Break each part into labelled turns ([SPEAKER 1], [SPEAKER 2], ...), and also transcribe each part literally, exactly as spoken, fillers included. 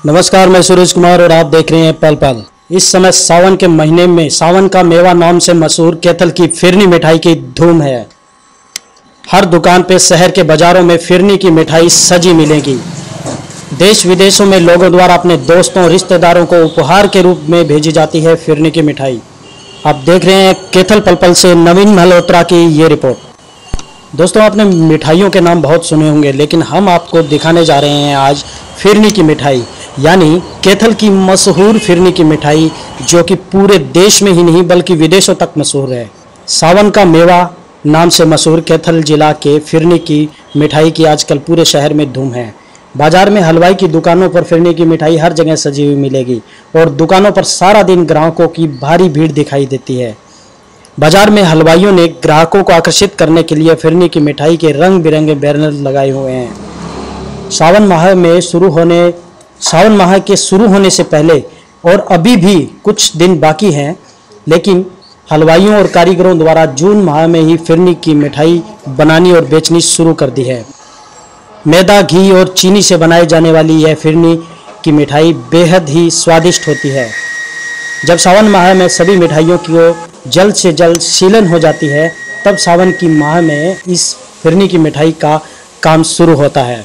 [SPEAKER 1] नमस्कार, मैं सूरज कुमार और आप देख रहे हैं पल पल। इस समय सावन के महीने में सावन का मेवा नाम से मशहूर कैथल की फिरनी मिठाई की धूम है। हर दुकान पे शहर के बाजारों में फिरनी की मिठाई सजी मिलेगी। देश विदेशों में लोगों द्वारा अपने दोस्तों रिश्तेदारों को उपहार के रूप में भेजी जाती है फिरनी की मिठाई। आप देख रहे हैं कैथल पल पल से नवीन मल्होत्रा की ये रिपोर्ट। दोस्तों, आपने मिठाइयों के नाम बहुत सुने होंगे, लेकिन हम आपको दिखाने जा रहे हैं आज फिरनी की मिठाई, यानी कैथल की मशहूर फिरनी की मिठाई, जो कि पूरे देश में ही नहीं बल्कि विदेशों तक मशहूर है। सावन का मेवा नाम से मशहूर कैथल जिला के फिरनी की मिठाई की आजकल पूरे शहर में धूम है। बाजार में हलवाई की दुकानों पर फिरनी की मिठाई हर जगह सजी हुई मिलेगी और दुकानों पर सारा दिन ग्राहकों की भारी भीड़ दिखाई देती है। बाजार में हलवाइयों ने ग्राहकों को आकर्षित करने के लिए फिरनी की मिठाई के रंग बिरंगे बैनर लगाए हुए हैं। सावन माह में शुरू होने सावन माह के शुरू होने से पहले और अभी भी कुछ दिन बाकी हैं, लेकिन हलवाइयों और कारीगरों द्वारा जून माह में ही फिरनी की मिठाई बनानी और बेचनी शुरू कर दी है। मैदा, घी और चीनी से बनाई जाने वाली यह फिरनी की मिठाई बेहद ही स्वादिष्ट होती है। जब सावन माह में सभी मिठाइयों की जल्द से जल्द सीलन हो जाती है, तब सावन की माह में इस फिरनी की मिठाई का काम शुरू होता है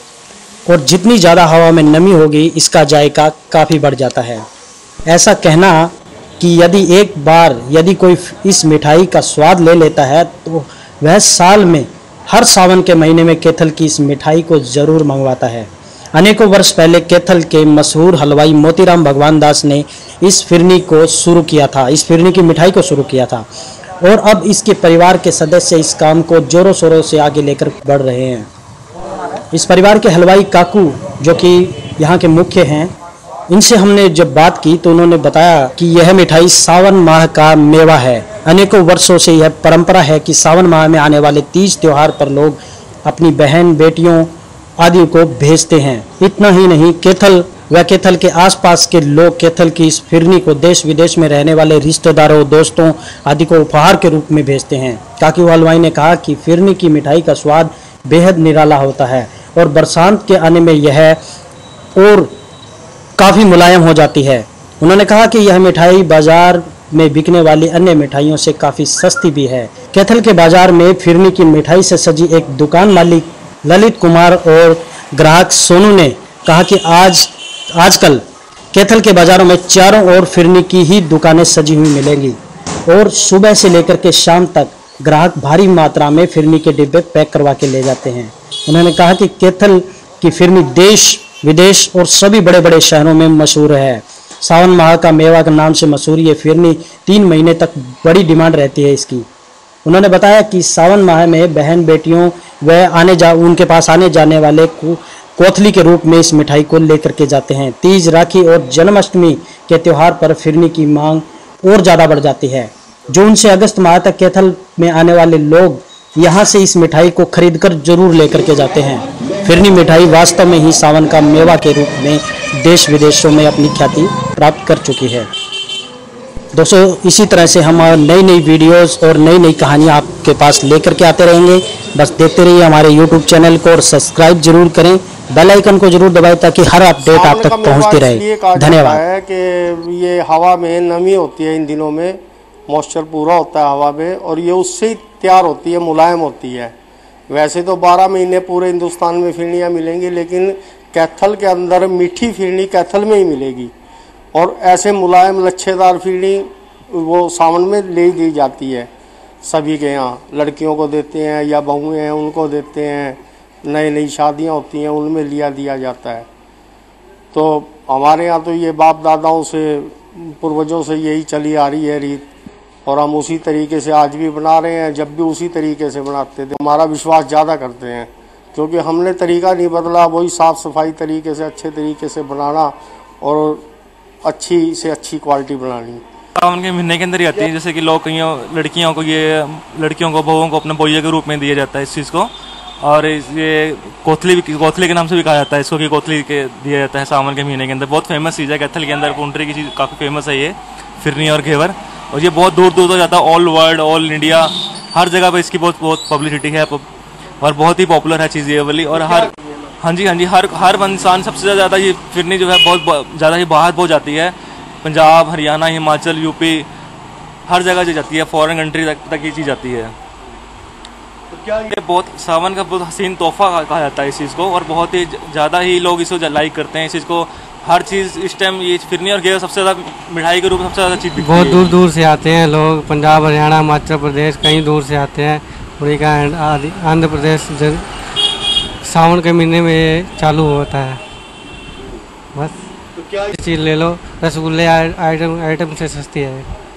[SPEAKER 1] और जितनी ज़्यादा हवा में नमी होगी, इसका जायका काफ़ी बढ़ जाता है। ऐसा कहना कि यदि एक बार यदि कोई इस मिठाई का स्वाद ले लेता है तो वह साल में हर सावन के महीने में कैथल की इस मिठाई को ज़रूर मंगवाता है। अनेकों वर्ष पहले कैथल के मशहूर हलवाई मोतीराम भगवान दास ने इस फिरनी को शुरू किया था इस फिरनी की मिठाई को शुरू किया था और अब इसके परिवार के सदस्य इस काम को जोरों शोरों से आगे लेकर बढ़ रहे हैं। इस परिवार के हलवाई काकू, जो कि यहाँ के मुख्य हैं, इनसे हमने जब बात की तो उन्होंने बताया कि यह मिठाई सावन माह का मेवा है। अनेकों वर्षों से यह परंपरा है कि सावन माह में आने वाले तीज त्योहार पर लोग अपनी बहन, बेटियों आदि को भेजते हैं। इतना ही नहीं, कैथल व कैथल के आसपास के लोग कैथल की इस फिरनी को देश विदेश में रहने वाले रिश्तेदारों, दोस्तों आदि को उपहार के रूप में भेजते हैं। काकू हलवाई ने कहा कि फिरनी की मिठाई का स्वाद बेहद निराला होता है और बरसात के आने में यह और काफ़ी मुलायम हो जाती है। उन्होंने कहा कि यह मिठाई बाजार में बिकने वाली अन्य मिठाइयों से काफ़ी सस्ती भी है। कैथल के बाजार में फिरनी की मिठाई से सजी एक दुकान मालिक ललित कुमार और ग्राहक सोनू ने कहा कि आज आजकल कैथल के बाजारों में चारों ओर फिरनी की ही दुकानें सजी हुई मिलेंगी और सुबह से लेकर के शाम तक ग्राहक भारी मात्रा में फिरनी के डिब्बे पैक करवा के ले जाते हैं। उन्होंने कहा कि कैथल की फिरनी देश विदेश और सभी बड़े बड़े शहरों में मशहूर है। सावन माह का मेवा के नाम से मशहूर ये फिरनी तीन महीने तक बड़ी डिमांड रहती है इसकी। उन्होंने बताया कि सावन माह में बहन बेटियों व आने जा उनके पास आने जाने वाले को कोथली के रूप में इस मिठाई को लेकर के जाते हैं। तीज, राखी और जन्माष्टमी के त्यौहार पर फिरनी की मांग और ज़्यादा बढ़ जाती है। जून से अगस्त माह तक कैथल में आने वाले लोग यहाँ से इस मिठाई को खरीदकर जरूर लेकर के जाते हैं। फिरनी मिठाई वास्तव में ही सावन का मेवा के रूप में देश विदेशों में अपनी ख्याति प्राप्त कर चुकी है। दोस्तों, इसी तरह से हम नई नई वीडियोस और नई नई कहानियाँ आपके पास लेकर के आते रहेंगे। बस देखते रहिए हमारे यूट्यूब चैनल को और सब्सक्राइब जरूर करें, बेल आइकन को जरूर दबाएं ताकि हर अपडेट आप तक पहुँचती रहे। धन्यवाद।
[SPEAKER 2] है कि ये हवा में नमी होती है, इन दिनों में मॉइस्चर पूरा होता है हवा में और ये उससे ही तैयार होती है, मुलायम होती है। वैसे तो बारह महीने पूरे हिंदुस्तान में फिरनियाँ मिलेंगी, लेकिन कैथल के अंदर मीठी फिरनी कैथल में ही मिलेगी और ऐसे मुलायम लच्छेदार फिरनी वो सावन में ले दी जाती है सभी के यहाँ। लड़कियों को देते हैं या बहुएं हैं उनको देते हैं, नई नई शादियाँ होती हैं उनमें लिया दिया जाता है। तो हमारे यहाँ तो ये बाप दादाओं से, पूर्वजों से यही चली आ रही है रीत और हम उसी तरीके से आज भी बना रहे हैं। जब भी उसी तरीके से बनाते थे। हमारा विश्वास ज़्यादा करते हैं क्योंकि हमने तरीका नहीं बदला, वही साफ़ सफाई तरीके से अच्छे तरीके से बनाना और अच्छी से अच्छी क्वालिटी बनानी।
[SPEAKER 3] सावन के महीने के अंदर ही आती है, जैसे कि लोग कहीं लड़कियों को ये लड़कियों को बहुओं को अपने बोइये के रूप में दिया जाता है इस चीज़ को। और ये कोथली कोथली के नाम से भी कहा जाता है इसको कि कोथली के दिया जाता है सावन के महीने के अंदर। बहुत फेमस चीज़ है कैथल के अंदर, पुंडरी की चीज़ काफ़ी फेमस है ये फिरनी और घेवर। और ये बहुत दूर दूर तक जाता है, ऑल वर्ल्ड, ऑल इंडिया, हर जगह पर इसकी बहुत बहुत पब्लिसिटी है और बहुत ही पॉपुलर है चीज़ ये वाली। और हर हाँ जी हाँ जी, हर हर इंसान सबसे ज़्यादा ये फिरनी जो है बहुत ज़्यादा ही बाहर बहुत जाती है। पंजाब, हरियाणा, हिमाचल, यूपी, हर जगह जो जाती है, फॉरेन कंट्री तक तक ये चीज़ जाती है।
[SPEAKER 2] तो क्या
[SPEAKER 3] ये बहुत सावन का बहुत हसीन तोहफा कहा जाता है इस चीज़ को, और बहुत ही ज़्यादा ही लोग इसको लाइक करते हैं इस चीज़ को। हर चीज़ इस टाइम ये फिरनी और घेवर सबसे ज़्यादा मिठाई के रूप में सबसे ज़्यादा चीज़ बिकती है।
[SPEAKER 4] बहुत दूर दूर से आते हैं लोग, पंजाब, हरियाणा, हिमाचल प्रदेश, कहीं दूर से आते हैं। उड़ीसा, आंध्र प्रदेश, सावन के महीने में ये चालू होता है। बस
[SPEAKER 2] तो क्या
[SPEAKER 4] चीज़ ले लो, रसगुल्ले आइटम आइटम से सस्ती है।